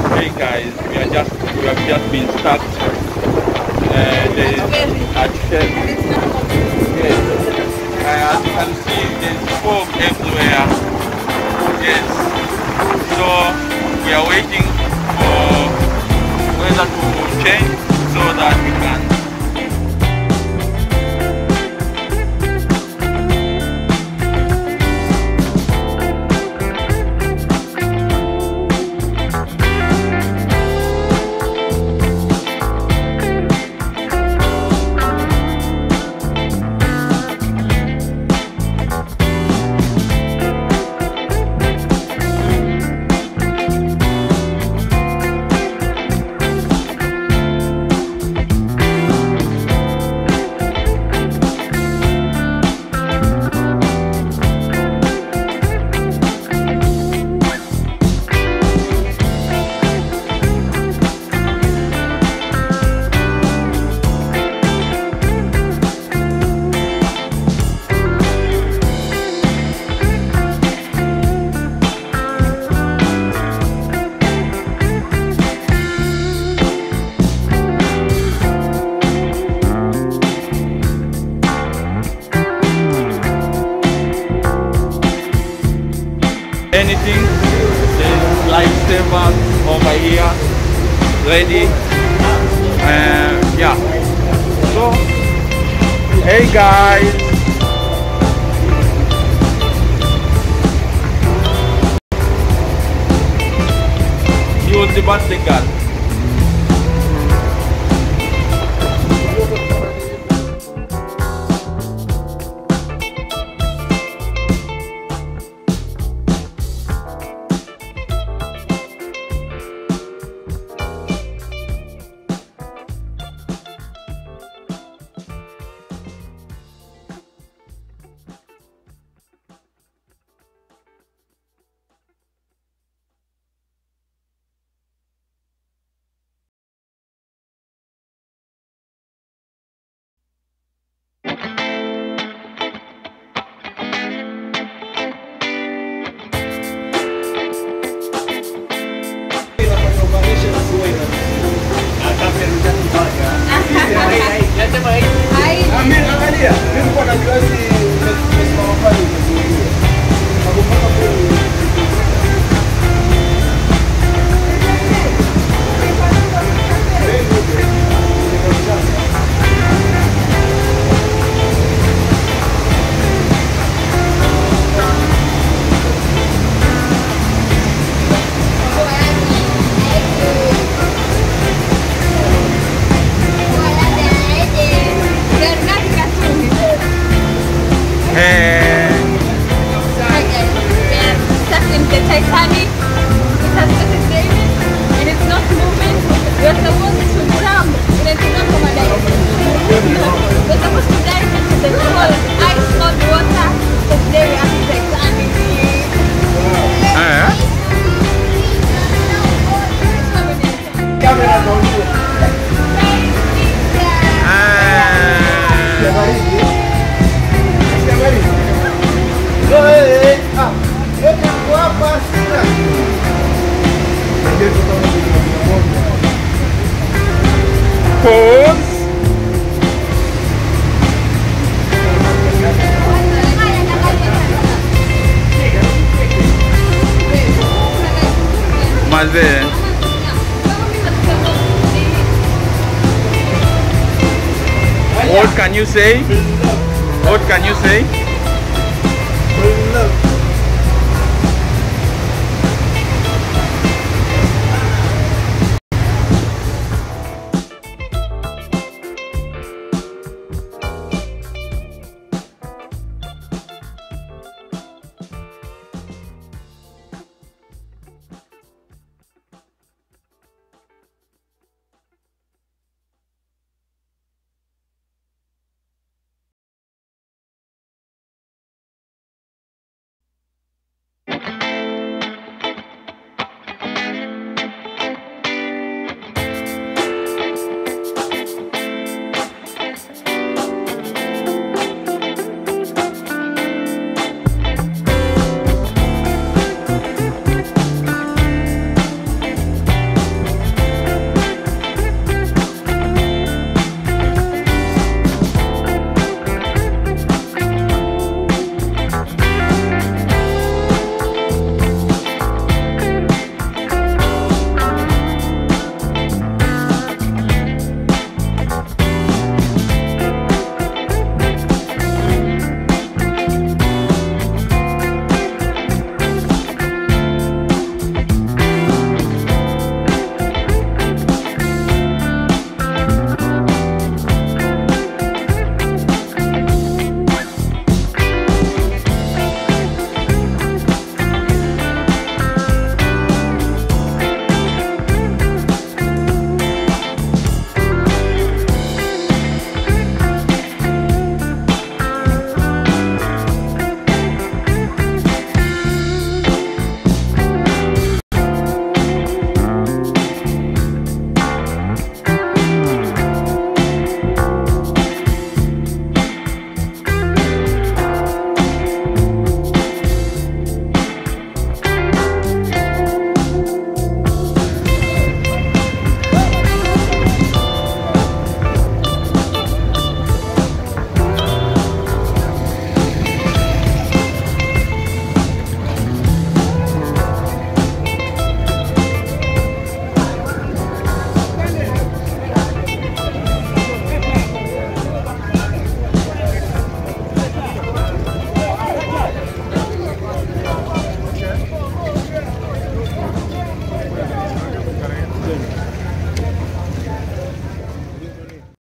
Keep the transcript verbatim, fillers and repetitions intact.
Hey guys, we are just we have just been stuck. Uh, there is at Ferry. Yes. Uh, as you can see, there's fog everywhere. Yes. So we are waiting for weather to change so that we can. Anything, there's lifesaver over here, ready. Uh, yeah. So, hey guys. He was the birthday girl. The Titanic, it has started raining and it's not moving. We're supposed to jump in a normal direction. We're supposed to dive into the cold, ice cold water. So today we are in Titanic. Uh-huh. Pause. Mazé. What can you say? What can you say?